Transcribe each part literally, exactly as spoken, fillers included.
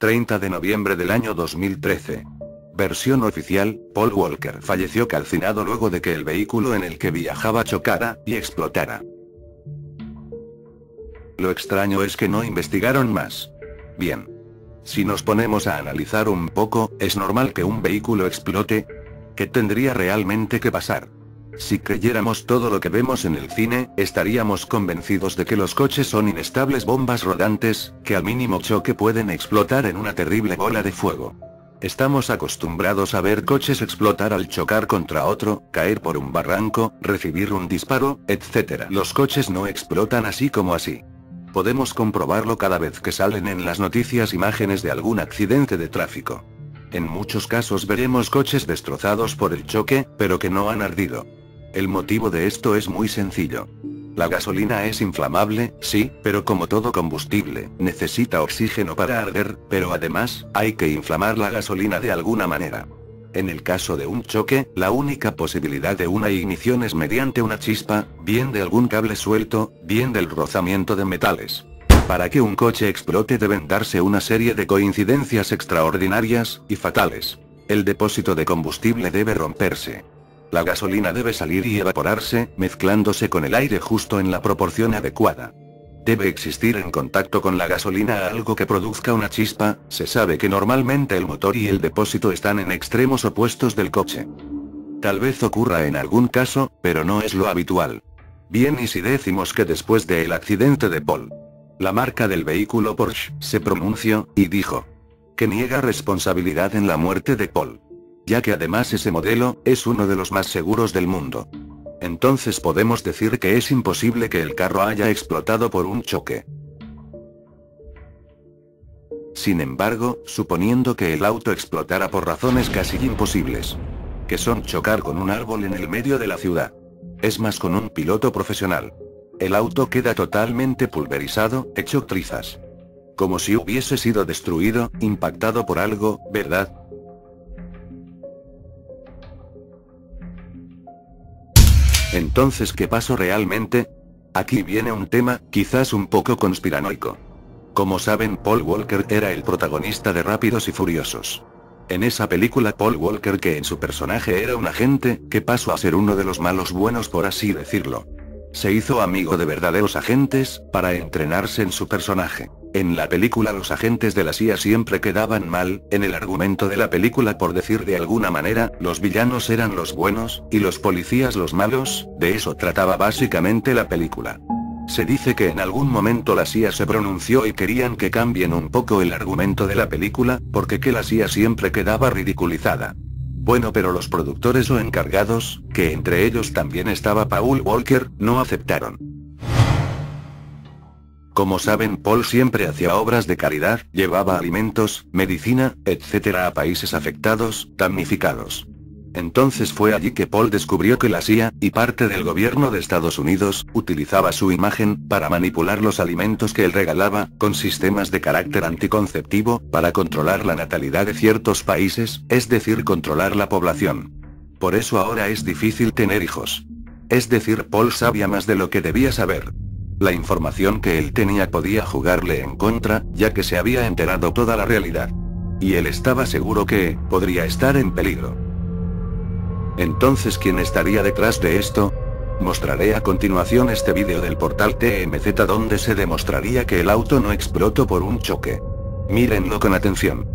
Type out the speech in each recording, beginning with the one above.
treinta de noviembre del año dos mil trece. Versión oficial: Paul Walker falleció calcinado luego de que el vehículo en el que viajaba chocara y explotara. Lo extraño es que no investigaron más. Bien. Si nos ponemos a analizar un poco, ¿es normal que un vehículo explote? ¿Qué tendría realmente que pasar? Si creyéramos todo lo que vemos en el cine, estaríamos convencidos de que los coches son inestables bombas rodantes, que al mínimo choque pueden explotar en una terrible bola de fuego. Estamos acostumbrados a ver coches explotar al chocar contra otro, caer por un barranco, recibir un disparo, etcétera. Los coches no explotan así como así. Podemos comprobarlo cada vez que salen en las noticias imágenes de algún accidente de tráfico. En muchos casos veremos coches destrozados por el choque, pero que no han ardido. El motivo de esto es muy sencillo. La gasolina es inflamable, sí, pero como todo combustible, necesita oxígeno para arder, pero además, hay que inflamar la gasolina de alguna manera. En el caso de un choque, la única posibilidad de una ignición es mediante una chispa, bien de algún cable suelto, bien del rozamiento de metales. Para que un coche explote deben darse una serie de coincidencias extraordinarias y fatales. El depósito de combustible debe romperse. La gasolina debe salir y evaporarse, mezclándose con el aire justo en la proporción adecuada. Debe existir en contacto con la gasolina algo que produzca una chispa. Se sabe que normalmente el motor y el depósito están en extremos opuestos del coche. Tal vez ocurra en algún caso, pero no es lo habitual. Bien, y si decimos que después del accidente de Paul, la marca del vehículo Porsche se pronunció y dijo que niega responsabilidad en la muerte de Paul, ya que además ese modelo es uno de los más seguros del mundo. Entonces podemos decir que es imposible que el carro haya explotado por un choque. Sin embargo, suponiendo que el auto explotara por razones casi imposibles, que son chocar con un árbol en el medio de la ciudad, es más con un piloto profesional, el auto queda totalmente pulverizado, hecho trizas. Como si hubiese sido destruido, impactado por algo, ¿verdad? Entonces, ¿qué pasó realmente? Aquí viene un tema, quizás un poco conspiranoico. Como saben, Paul Walker era el protagonista de Rápidos y Furiosos. En esa película Paul Walker, que en su personaje era un agente, que pasó a ser uno de los malos buenos por así decirlo. Se hizo amigo de verdaderos agentes, para entrenarse en su personaje. En la película los agentes de la C I A siempre quedaban mal. En el argumento de la película, por decir de alguna manera, los villanos eran los buenos, y los policías los malos. De eso trataba básicamente la película. Se dice que en algún momento la C I A se pronunció y querían que cambien un poco el argumento de la película, porque que la C I A siempre quedaba ridiculizada. Bueno, pero los productores o encargados, que entre ellos también estaba Paul Walker, no aceptaron. Como saben, Paul siempre hacía obras de caridad, llevaba alimentos, medicina, etcétera a países afectados, damnificados. Entonces fue allí que Paul descubrió que la C I A, y parte del gobierno de Estados Unidos, utilizaba su imagen, para manipular los alimentos que él regalaba, con sistemas de carácter anticonceptivo, para controlar la natalidad de ciertos países, es decir, controlar la población. Por eso ahora es difícil tener hijos. Es decir, Paul sabía más de lo que debía saber. La información que él tenía podía jugarle en contra, ya que se había enterado toda la realidad. Y él estaba seguro que, podría estar en peligro. Entonces, ¿quién estaría detrás de esto? Mostraré a continuación este vídeo del portal T M Z donde se demostraría que el auto no explotó por un choque. Mírenlo con atención.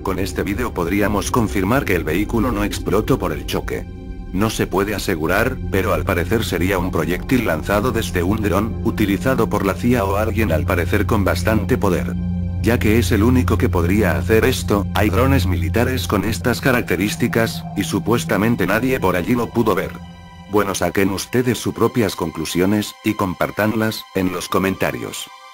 Con este vídeo podríamos confirmar que el vehículo no explotó por el choque. No se puede asegurar, pero al parecer sería un proyectil lanzado desde un dron, utilizado por la C I A o alguien al parecer con bastante poder. Ya que es el único que podría hacer esto, hay drones militares con estas características, y supuestamente nadie por allí lo pudo ver. Bueno, saquen ustedes sus propias conclusiones, y compártanlas, en los comentarios.